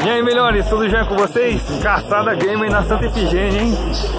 E aí, melhores, tudo já com vocês? Caçada Gamer na Santa Efigênia, hein?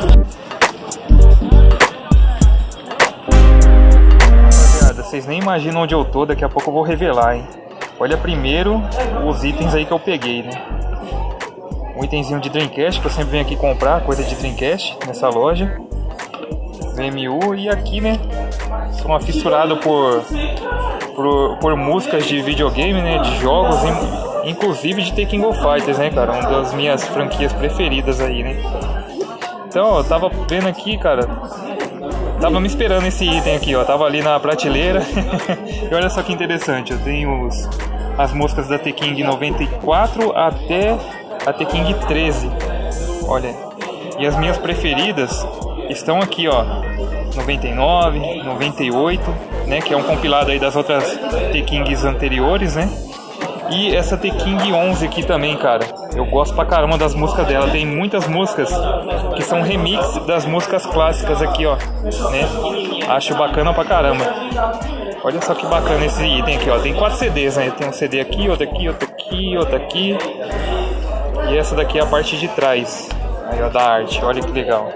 Rapaziada, vocês nem imaginam onde eu tô, daqui a pouco eu vou revelar, hein? Olha primeiro os itens aí que eu peguei, né? Um itemzinho de Dreamcast, que eu sempre venho aqui comprar, coisa de Dreamcast, nessa loja. VMU, e aqui, né? Sou uma fissurada por músicas de videogame, né? De jogos, inclusive de The King of Fighters, né, cara? Uma das minhas franquias preferidas aí, né? Então, eu tava vendo aqui, cara. Tava me esperando esse item aqui, ó. Tava ali na prateleira. E olha só que interessante. Eu tenho as músicas da The King 94 até a The King 13. Olha. E as minhas preferidas estão aqui, ó. 99, 98, né? Que é um compilado aí das outras The Kings anteriores, né? E essa The King 11 aqui também, cara. Eu gosto pra caramba das músicas dela. Tem muitas músicas que são remix das músicas clássicas aqui, ó, né? Acho bacana pra caramba. Olha só que bacana esse item aqui, ó. Tem 4 CDs, né? Tem um CD aqui, outro aqui, outro aqui, outro aqui. E essa daqui é a parte de trás aí, ó, da arte. Olha que legal.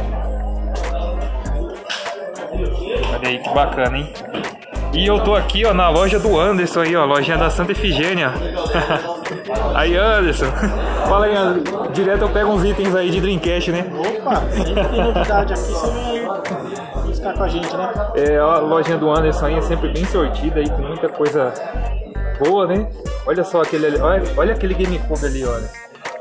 Olha aí que bacana, hein? E eu tô aqui, ó, na loja do Anderson aí, ó, lojinha da Santa Efigênia. Aí, Anderson, fala aí, direto eu pego uns itens aí de Dreamcast, né? Opa, sempre tem novidade aqui, você vem aí buscar com a gente, né? É, ó, a lojinha do Anderson aí é sempre bem sortida aí, com muita coisa boa, né? Olha só aquele ali, olha aquele GameCube ali, olha.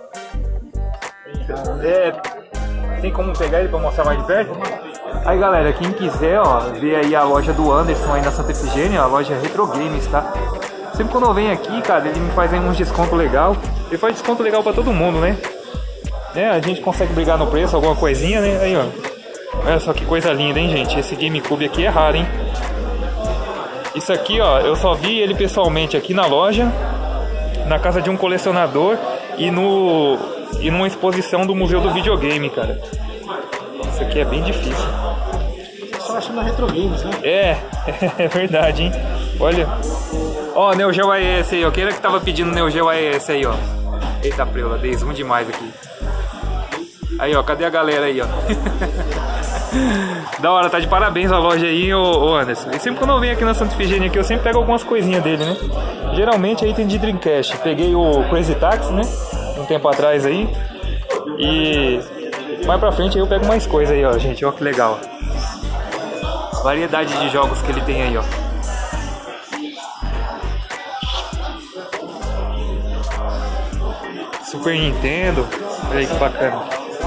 É, tem como pegar ele pra mostrar mais de perto? Aí, galera, quem quiser, ó, ver aí a loja do Anderson aí na Santa Efigênia, a loja Retro Games, tá? Sempre quando eu venho aqui, cara, ele me faz aí uns desconto legal. Ele faz desconto legal pra todo mundo, né? É, a gente consegue brigar no preço, alguma coisinha, né? Aí, ó. Olha só que coisa linda, hein, gente? Esse GameCube aqui é raro, hein? Isso aqui, ó, eu só vi ele pessoalmente aqui na loja, na casa de um colecionador e numa exposição do Museu do Videogame, cara. Isso aqui é bem difícil. Só acha na Retro Games, né? É verdade, hein? Olha. Ó, Neo Geo AES aí, ó. Quem era que tava pedindo Neo Geo AES aí, ó? Eita, preula, dei zoom demais aqui. Aí, ó, cadê a galera aí, ó? Da hora, tá de parabéns a loja aí, ô Anderson. E sempre quando eu venho aqui na Santa Efigênia aqui, eu sempre pego algumas coisinhas dele, né? Geralmente aí tem de Dreamcast. Peguei o Crazy Taxi, né? Um tempo atrás aí. E mais pra frente aí eu pego mais coisa aí, ó, gente. Ó que legal. Variedade de jogos que ele tem aí, ó. Super Nintendo. Olha aí que bacana.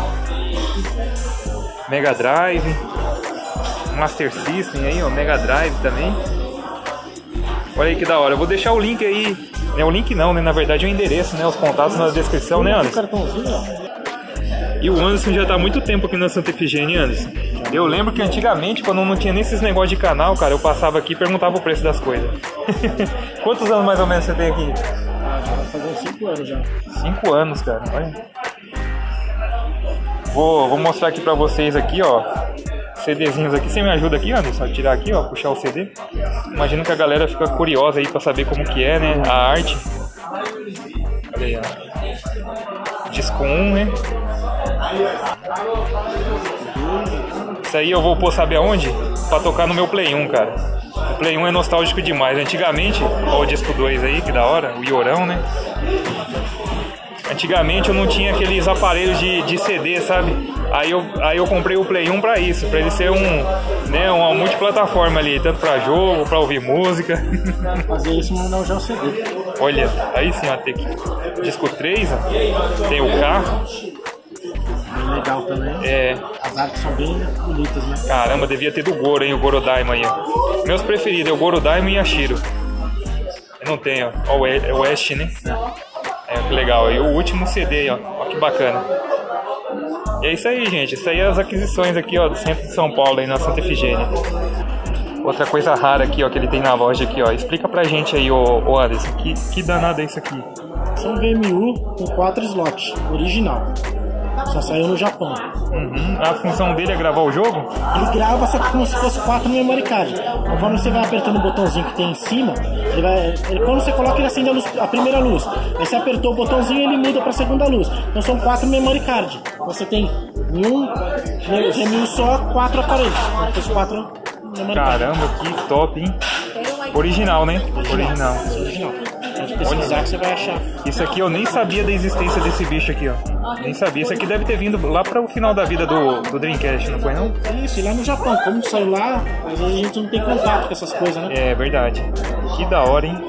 Mega Drive. Master System aí, ó. Mega Drive também. Olha aí que da hora. Eu vou deixar o link aí. É o link não, né? Na verdade é o endereço, né? Os contatos na descrição, né, Anderson? E o Anderson já tá há muito tempo aqui na Santa Efigênia, Anderson. Eu lembro que antigamente, quando não tinha nesses negócios de canal, cara, eu passava aqui e perguntava o preço das coisas. Quantos anos mais ou menos você tem aqui? Já vai fazer uns 5 anos já. 5 anos, cara. Olha. Vou mostrar aqui pra vocês aqui, ó. CDzinhos aqui. Você me ajuda aqui, Anderson? A tirar aqui, ó. Puxar o CD. Imagino que a galera fica curiosa aí pra saber como que é, né? A arte. Olha aí, ó. Disco 1, né? Isso aí eu vou pôr, sabe aonde? Pra tocar no meu Play 1, cara. O Play 1 é nostálgico demais. Antigamente, ó, o disco 2 aí, que da hora. O Iorão, né? Antigamente eu não tinha aqueles aparelhos de CD, sabe? Aí eu comprei o Play 1 pra isso, pra ele ser uma multiplataforma ali, tanto pra jogo, pra ouvir música. Fazer isso não é o CD. Olha, aí sim, ó, tem disco 3, ó, tem o carro. Bem legal também. É. As artes são bem bonitas, né? Caramba, devia ter do Goro, hein, o Goro Daima aí, ó. Meus preferidos é o Goro Daima e a Shiro. Eu não tenho, ó, o West, né? É, que legal. E o último CD, ó que bacana. E é isso aí, gente. Isso aí é as aquisições aqui, ó, do centro de São Paulo, aí na Santa Efigênia. Outra coisa rara aqui, ó, que ele tem na loja aqui, ó. Explica pra gente aí, ô Anderson, que danado é isso aqui? São VMU com 4 slots, original. Só saiu no Japão. A função dele é gravar o jogo? Ele grava só que como se fosse 4 memory card. Conforme você vai apertando o botãozinho que tem em cima, quando você coloca, ele acende a primeira luz. Aí você apertou o botãozinho e ele muda para a segunda luz. Então são 4 memory card. Você tem em um GMU só 4 aparelhos. Como se fosse 4 memory card. Caramba, que top, hein? Original, né? Original. Pode pesquisar que você vai achar. Isso aqui eu nem sabia da existência desse bicho aqui, ó. Nem sabia. Isso aqui deve ter vindo lá para o final da vida do Dreamcast, não foi não? Isso, e lá no Japão, como saiu lá, às vezes a gente não tem contato com essas coisas, né? É verdade. Que da hora, hein?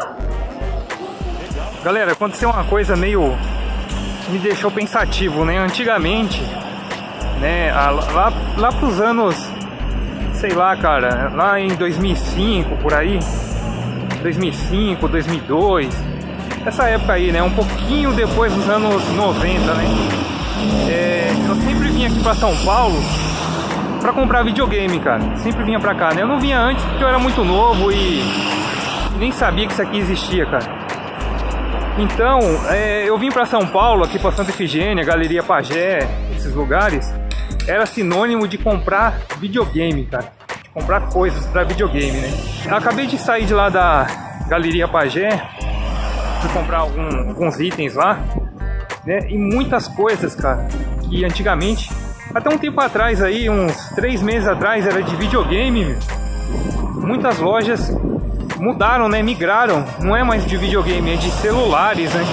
Galera, aconteceu uma coisa meio que me deixou pensativo, né? Antigamente, né, lá pros anos, sei lá, cara, lá em 2005, por aí, 2005, 2002, essa época aí, né, um pouquinho depois dos anos 90, né, eu sempre vinha aqui pra São Paulo pra comprar videogame, cara, sempre vinha pra cá, né, eu não vinha antes porque eu era muito novo e nem sabia que isso aqui existia, cara. Então, eu vim pra São Paulo, aqui pra Santa Efigênia, Galeria Pagé, esses lugares, era sinônimo de comprar videogame, cara. De comprar coisas pra videogame, né? Eu acabei de sair de lá da Galeria Pagé, fui comprar alguns itens lá, né? E muitas coisas, cara, que antigamente, até um tempo atrás aí, uns 3 meses atrás, era de videogame, meu. Muitas lojas mudaram, né? Migraram, não é mais de videogame, é de celulares, né?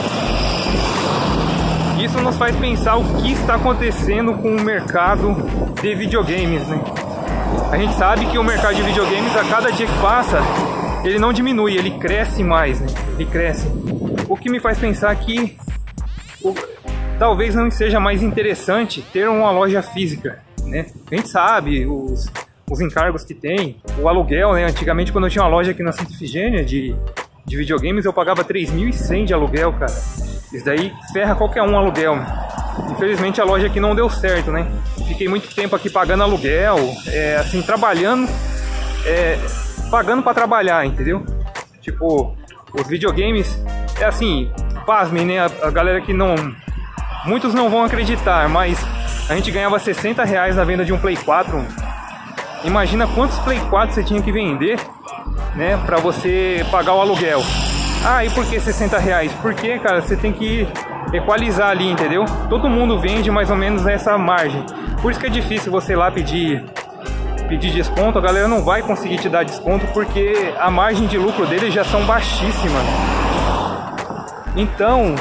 Isso nos faz pensar o que está acontecendo com o mercado de videogames, né? A gente sabe que o mercado de videogames, a cada dia que passa, ele não diminui, ele cresce mais, né? Ele cresce. O que me faz pensar que talvez não seja mais interessante ter uma loja física, né? A gente sabe os encargos que tem, o aluguel, né? Antigamente, quando eu tinha uma loja aqui na Santa Efigênia de videogames, eu pagava 3.100 de aluguel, cara. Isso daí ferra qualquer um aluguel. Infelizmente a loja aqui não deu certo, né? Fiquei muito tempo aqui pagando aluguel, assim, trabalhando, pagando pra trabalhar, entendeu? Tipo, os videogames, assim, pasmem, né? A galera que não... Muitos não vão acreditar, mas a gente ganhava R$60 na venda de um Play 4. Imagina quantos Play 4 você tinha que vender, né, pra você pagar o aluguel. Ah, e por que R$60? Porque, cara, você tem que equalizar ali, entendeu? Todo mundo vende mais ou menos nessa margem. Por isso que é difícil você ir lá pedir desconto. A galera não vai conseguir te dar desconto porque a margem de lucro deles já são baixíssimas. Então,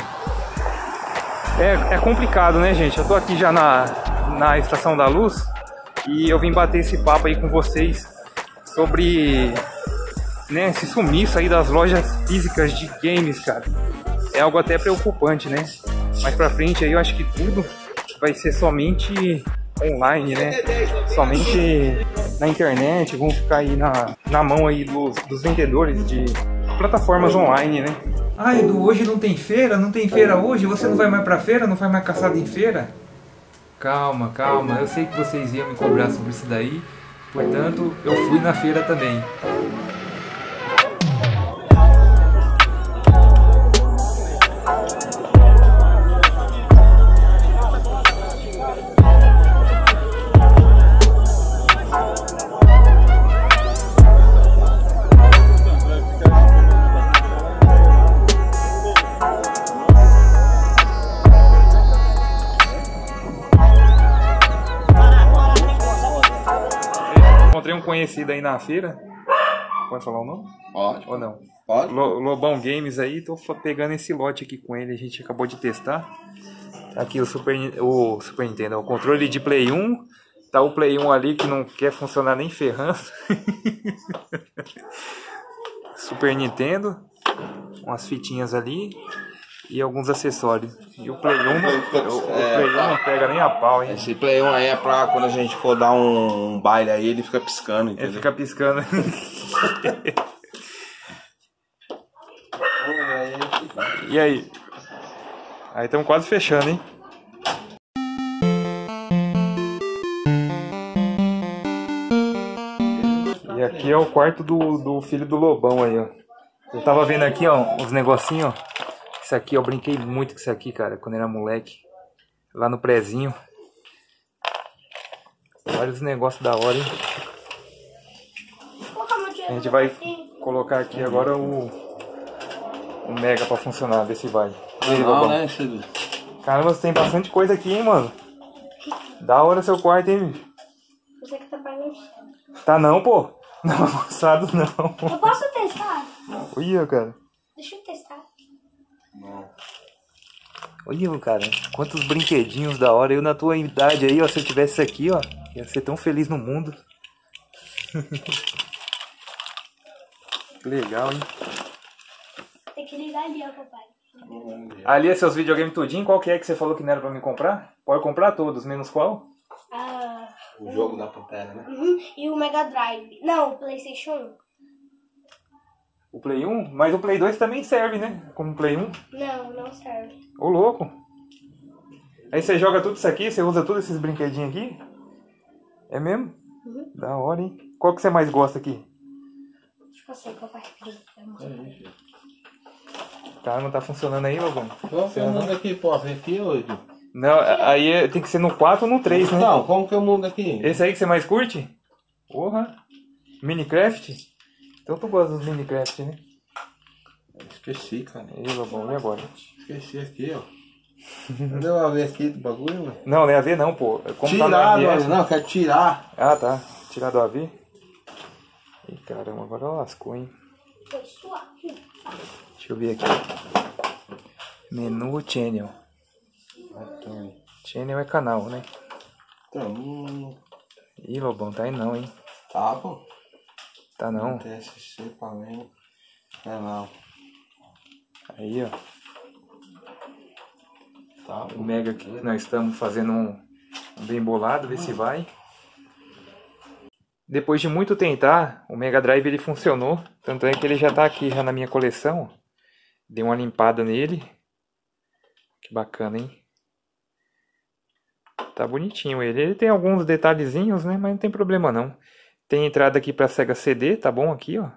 é complicado, né, gente? Eu tô aqui já na Estação da Luz e eu vim bater esse papo aí com vocês sobre, né, esse sumiço aí das lojas físicas de games, cara. É algo até preocupante, né? Mais pra frente aí eu acho que tudo vai ser somente online, né? Somente na internet, vão ficar aí na mão aí dos vendedores de plataformas online, né? Ah, Edu, hoje não tem feira? Não tem feira hoje? Você não vai mais pra feira? Não faz mais caçada em feira? Calma, calma. Eu sei que vocês iam me cobrar sobre isso daí. Portanto, eu fui na feira também. Encontrei um conhecido aí na feira. Pode falar o nome? Pode. Ou não? Pode. Lobão Games aí. Tô pegando esse lote aqui com ele. A gente acabou de testar. Aqui o Super Nintendo. O controle de Play 1. Tá o Play 1 ali que não quer funcionar nem ferrando. Super Nintendo. Umas fitinhas ali. E alguns acessórios. E o Play 1 não pega nem a pau, hein? Esse Play 1 aí é pra quando a gente for dar um baile aí, ele fica piscando, entendeu? Ele fica piscando. E aí? Aí estamos quase fechando, hein? E aqui é o quarto do filho do Lobão aí, ó. Eu tava vendo aqui, ó, os negocinhos, ó. Isso aqui, eu brinquei muito com isso aqui, cara, quando era moleque. lá no prezinho. Vários negócios da hora, hein? A gente vai colocar aqui agora o Mega pra funcionar, ver se vai. Não, né, Caramba, você tem bastante coisa aqui, hein, mano? Da hora seu quarto, hein, bicho? Você que tá pagando. Tá não, pô. Não, moçado não. Eu posso testar? Olha, cara. Deixa eu testar. Não. Olha, cara. Quantos brinquedinhos da hora. Eu na tua idade aí, ó. Se eu tivesse isso aqui, ó. Ia ser tão feliz no mundo. Que legal, hein? Tem que ligar ali, ó, papai. Ali é seus videogames tudinho. Qual que é que você falou que não era pra mim comprar? Pode comprar todos, menos qual? O jogo da Pantera, né? E o Mega Drive. Não, o PlayStation 1. O Play 1? Mas o Play 2 também serve, né? Como Play 1. Não, não serve. Ô, louco. Aí você joga tudo isso aqui? Você usa todos esses brinquedinhos aqui? É mesmo? Da hora, hein? Qual que você mais gosta aqui? Acho que eu sei, papai. Caramba, tá funcionando aí, Lobão? Qual que é o mundo aqui? Posso ver aqui hoje? Não, aí tem que ser no 4 ou no 3, né? Não, como que é o mundo aqui? Esse aí que você mais curte? Porra. Minecraft? Então tu gosta dos Minecraft, né? Esqueci, cara. Aí, Lobão, e agora? Esqueci aqui, ó. Cadê uma vez aqui do bagulho, velho? Não, não é AV não, pô. Como Tirar, tá no MS, não, quero tirar. Ah, tá. Tirar do AV? Ih, caramba, agora lascou, hein? Foi suave. Deixa eu ver aqui. Menu Channel. Channel é canal, né? Então, Ih, Lobão, tá aí não, hein? tá, pô. Tá não. TSC, Palmeiras. É não. Aí, ó. Tá, O Mega aqui que nós estamos fazendo um bem bolado, ver se vai. Depois de muito tentar, o Mega Drive ele funcionou. Tanto é que ele já tá aqui já na minha coleção. Dei uma limpada nele. Que bacana, hein? Tá bonitinho ele. Ele tem alguns detalhezinhos, né? Mas não tem problema não. Tem entrada aqui para Sega CD, tá bom aqui, ó.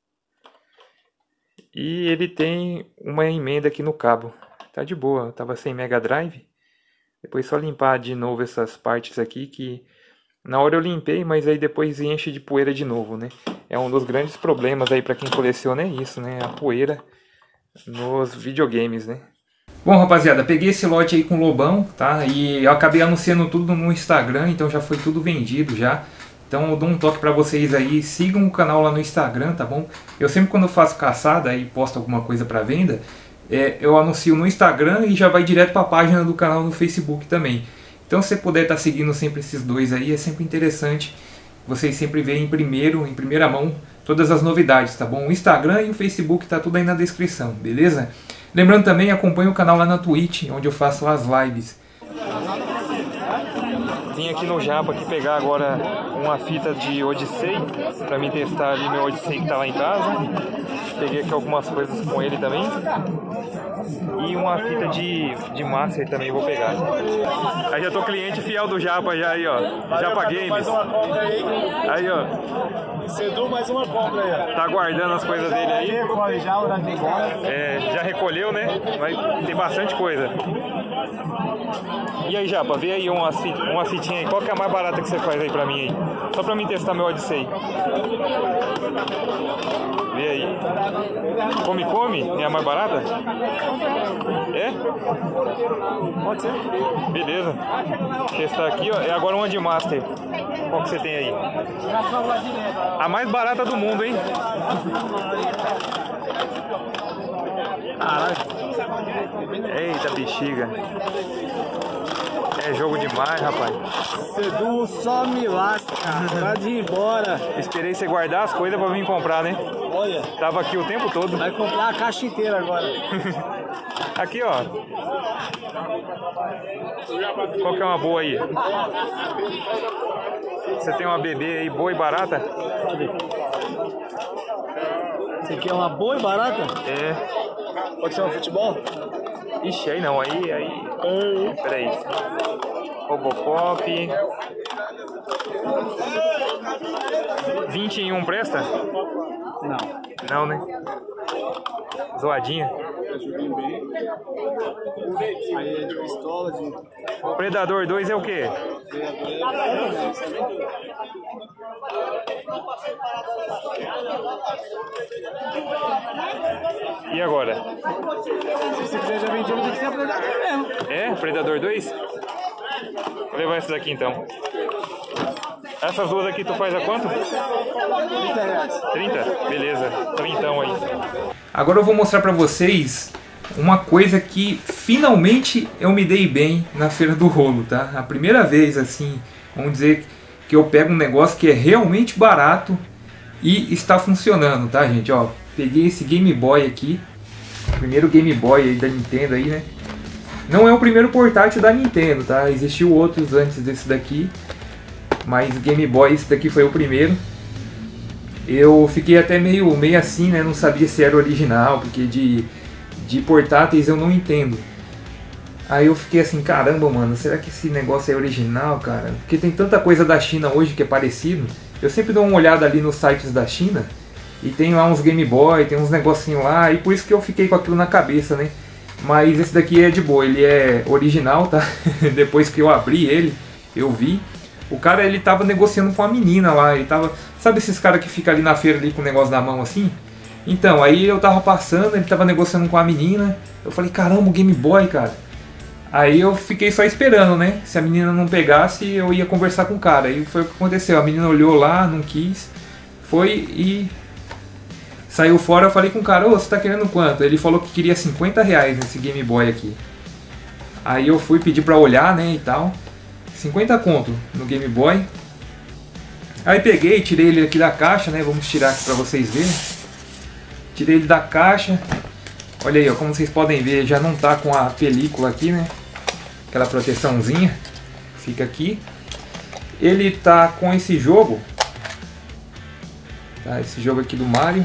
E ele tem uma emenda aqui no cabo. Tá de boa, eu tava sem Mega Drive. Depois só limpar de novo essas partes aqui que na hora eu limpei, mas aí depois enche de poeira de novo, né? É um dos grandes problemas aí para quem coleciona, é isso, né? A poeira nos videogames, né? Bom, rapaziada, peguei esse lote aí com o Lobão, tá? E eu acabei anunciando tudo no Instagram, então já foi tudo vendido já. Então eu dou um toque pra vocês aí, sigam o canal lá no Instagram, tá bom? Eu sempre quando eu faço caçada e posto alguma coisa pra venda, eu anuncio no Instagram e já vai direto pra página do canal no Facebook também. Então se você puder estar seguindo sempre esses dois aí, é sempre interessante. Vocês sempre veem em primeira mão, todas as novidades, tá bom? O Instagram e o Facebook tá tudo aí na descrição, beleza? Lembrando também, acompanhe o canal lá na Twitch, onde eu faço as lives. Vim aqui no Japa aqui pegar agora uma fita de Odyssey, pra mim testar ali meu Odyssey que tá lá em casa. Peguei aqui algumas coisas com ele também. E uma fita de Master também vou pegar. Aí já tô cliente fiel do Japa já aí, ó. Japa Games. Mais uma compra aí. Aí, ó. Cedu, mais uma compra aí. Tá guardando as coisas dele aí. Recolhe já, hora de embora. Já recolheu, né? Mas tem bastante coisa. E aí, Japa, vê aí uma fitinha aí. Qual que é a mais barata que você faz aí pra mim aí? Só pra mim testar meu Odyssey. Vê aí. Come? É a mais barata? É? Pode ser. Beleza. Testar aqui, ó. É agora uma de Master. Qual que você tem aí? A mais barata do mundo, hein? Caralho. Eita, bexiga. É jogo demais, rapaz. Cedu só me lasca. Pode ir embora. Esperei você guardar as coisas pra vir comprar, né? Olha. Tava aqui o tempo todo. Vai comprar a caixa inteira agora. Aqui, ó. Qual que é uma boa aí? Você tem uma bebê aí boa e barata? Você quer uma boa e barata? É. Pode ser um futebol? Ixi, aí não, aí. Peraí. Robocop. 21 presta? Não. Não, né? Zoadinha. Aí é de pistola, de... Predador 2 é o quê? E agora? Se você quiser já vender, tem que ser Predador mesmo. É? Predador 2? Vou levar esse daqui então. Essas duas aqui tu faz a quanto? 30 reais. 30? Beleza, 30 aí. Agora eu vou mostrar pra vocês uma coisa que finalmente eu me dei bem na Feira do Rolo, tá? A primeira vez, assim, vamos dizer que eu pego um negócio que é realmente barato e está funcionando, tá, gente? Ó, peguei esse Game Boy aqui, primeiro Game Boy aí da Nintendo aí, né? Não é o primeiro portátil da Nintendo, tá? Existiu outros antes desse daqui, mas Game Boy, esse daqui foi o primeiro. Eu fiquei até meio assim, né? Não sabia se era original, porque de portáteis eu não entendo. Aí eu fiquei assim, caramba, mano, será que esse negócio é original, cara? Porque tem tanta coisa da China hoje que é parecido. Eu sempre dou uma olhada ali nos sites da China e tem lá uns Game Boy, tem uns negocinhos lá, e por isso que eu fiquei com aquilo na cabeça, né? Mas esse daqui é de boa, ele é original, tá? Depois que eu abri ele, eu vi. O cara, ele tava negociando com a menina lá, ele tava... Sabe esses caras que ficam ali na feira ali com o negócio na mão assim? Então, aí eu tava passando, ele tava negociando com a menina. Eu falei, caramba, o Game Boy, cara. Aí eu fiquei só esperando, né? Se a menina não pegasse, eu ia conversar com o cara. Aí foi o que aconteceu, a menina olhou lá, não quis, foi e... Saiu fora, eu falei com o cara, ô, você tá querendo quanto? Ele falou que queria 50 reais nesse Game Boy aqui. Aí eu fui pedir pra olhar, né, e tal. 50 conto no Game Boy. Aí peguei, tirei ele aqui da caixa, né, vamos tirar aqui pra vocês verem. Tirei ele da caixa. Olha aí, ó, como vocês podem ver, já não tá com a película aqui, né. Aquela proteçãozinha. Fica aqui. Ele tá com esse jogo. Tá, esse jogo aqui do Mario.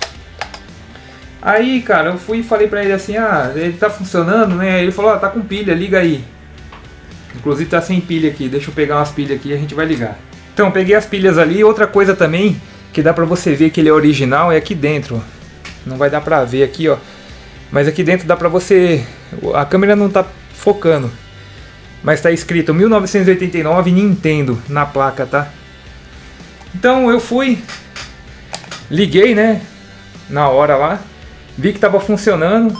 Aí, cara, eu fui e falei pra ele assim, ah, ele tá funcionando, né? Aí ele falou, tá com pilha, liga aí. Inclusive tá sem pilha aqui, deixa eu pegar umas pilhas aqui e a gente vai ligar. Então, eu peguei as pilhas ali. Outra coisa também, que dá pra você ver que ele é original, é aqui dentro. Não vai dar pra ver aqui, ó. Mas aqui dentro dá pra você... A câmera não tá focando. Mas tá escrito 1989 Nintendo na placa, tá? Então eu fui... Liguei, né? Na hora lá. Vi que tava funcionando.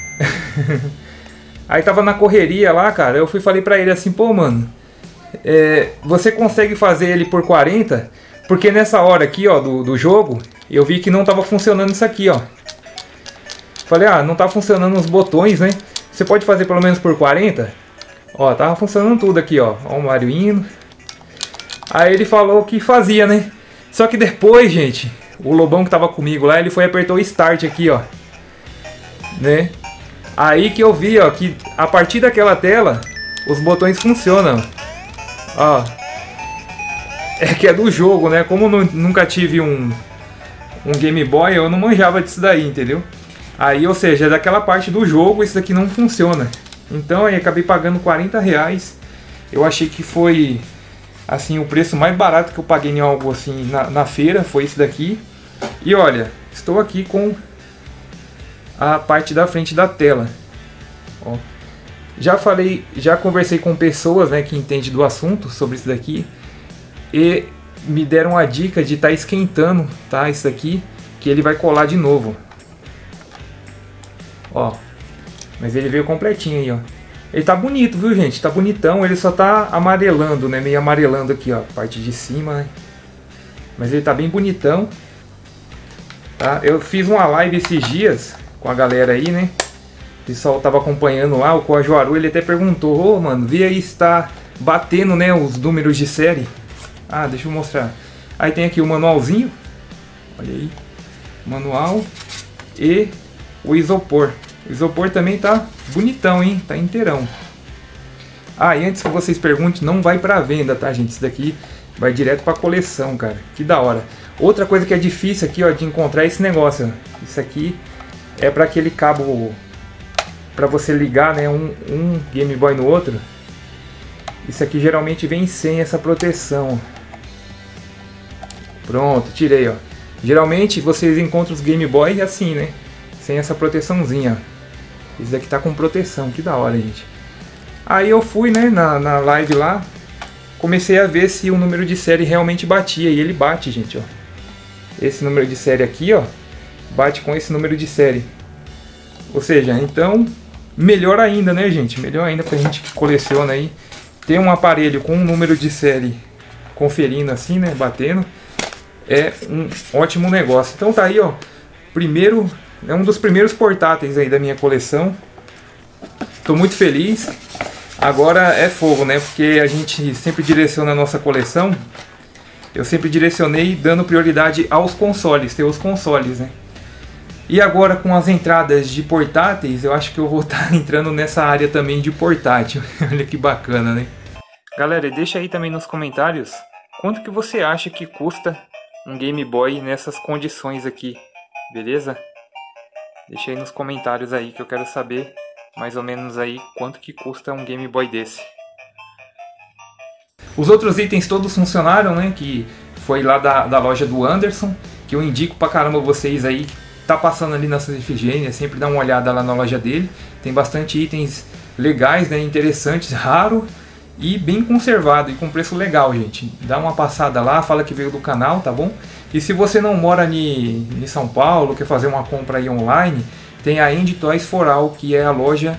Aí tava na correria lá, cara. Eu fui e falei pra ele assim, pô, mano, você consegue fazer ele por 40? Porque nessa hora aqui, ó, do jogo, eu vi que não tava funcionando isso aqui, ó. Falei, ah, não tá funcionando os botões, né? Você pode fazer pelo menos por 40? Ó, tava funcionando tudo aqui, ó. Ó o Mario indo. Aí ele falou que fazia, né? Só que depois, gente, o Lobão que tava comigo lá, ele foi e apertou o Start aqui, ó. Né? Aí que eu vi, ó, que a partir daquela tela, os botões funcionam. Ó. É que é do jogo, né? Como eu nunca tive um Game Boy, eu não manjava disso daí, entendeu? Aí, ou seja, daquela parte do jogo, isso daqui não funciona. Então, aí acabei pagando 40 reais. Eu achei que foi, assim, o preço mais barato que eu paguei em algo assim na feira, foi esse daqui. E olha, estou aqui com a parte da frente da tela. Ó. Já falei, já conversei com pessoas, né, que entendem do assunto sobre isso daqui. E me deram a dica de estar esquentando, tá, isso aqui, que ele vai colar de novo. Ó, mas ele veio completinho aí, ó. Ele tá bonito, viu, gente? Tá bonitão, ele só tá amarelando, né, meio amarelando aqui, ó, parte de cima, né. Mas ele tá bem bonitão. Tá? Eu fiz uma live esses dias com a galera aí, né. O pessoal tava acompanhando lá, o Coajuaru, ele até perguntou, ô, mano, vê aí se tá batendo, né, os números de série. Ah, deixa eu mostrar. Aí tem aqui o manualzinho. Olha aí. Manual. E o isopor. O isopor também tá bonitão, hein? Tá inteirão. Ah, e antes que vocês perguntem, não vai pra venda, tá, gente? Isso daqui vai direto pra coleção, cara. Que da hora. Outra coisa que é difícil aqui, ó, de encontrar é esse negócio. Ó. Isso aqui é pra aquele cabo... Pra você ligar, né, um Game Boy no outro. Isso aqui geralmente vem sem essa proteção. Pronto, tirei, ó. Geralmente vocês encontram os Game Boy assim, né? Sem essa proteçãozinha. Esse daqui tá com proteção, que da hora, gente. Aí eu fui, né, na live lá, comecei a ver se o número de série realmente batia, e ele bate, gente, ó. Esse número de série aqui, ó, bate com esse número de série. Ou seja, então, melhor ainda, né, gente? Melhor ainda pra gente que coleciona aí. Ter um aparelho com um número de série conferindo assim, né, batendo, é um ótimo negócio. Então tá aí, ó, primeiro, é um dos primeiros portáteis aí da minha coleção. Tô muito feliz. Agora é fogo, né, porque a gente sempre direciona a nossa coleção. Eu sempre direcionei dando prioridade aos consoles, ter os consoles, né. E agora com as entradas de portáteis, eu acho que eu vou estar entrando nessa área também de portátil. Olha que bacana, né? Galera, deixa aí também nos comentários quanto que você acha que custa um Game Boy nessas condições aqui, beleza? Deixa aí nos comentários aí que eu quero saber mais ou menos aí quanto que custa um Game Boy desse. Os outros itens todos funcionaram, né? Que foi lá da loja do Anderson, que eu indico pra caramba vocês aí. Tá passando ali na Santa Efigênia, sempre dá uma olhada lá na loja dele. Tem bastante itens legais, né, interessantes, raro e bem conservado e com preço legal, gente. Dá uma passada lá, fala que veio do canal, tá bom? E se você não mora em São Paulo, quer fazer uma compra aí online, tem a Indie Toys For All, que é a loja,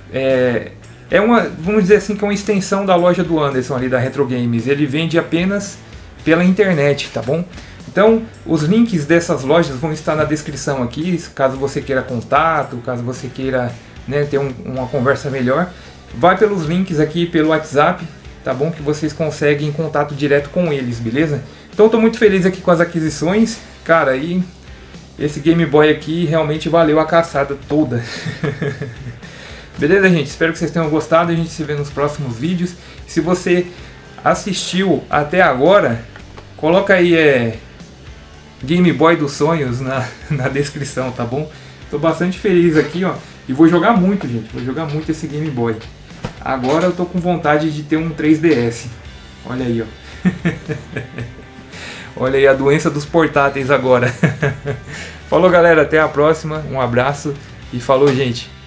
vamos dizer assim, que é uma extensão da loja do Anderson ali da Retro Games. Ele vende apenas pela internet, tá bom? Então, os links dessas lojas vão estar na descrição aqui, caso você queira contato, caso você queira, né, ter uma conversa melhor. Vai pelos links aqui pelo WhatsApp, tá bom? Que vocês conseguem contato direto com eles, beleza? Então, estou muito feliz aqui com as aquisições, cara, e esse Game Boy aqui realmente valeu a caçada toda. Beleza, gente? Espero que vocês tenham gostado, a gente se vê nos próximos vídeos. Se você assistiu até agora, coloca aí Game Boy dos sonhos na descrição, tá bom? Tô bastante feliz aqui, ó. E vou jogar muito, gente. Vou jogar muito esse Game Boy. Agora eu tô com vontade de ter um 3DS. Olha aí, ó. Olha aí a doença dos portáteis agora. Falou, galera. Até a próxima. Um abraço. E falou, gente.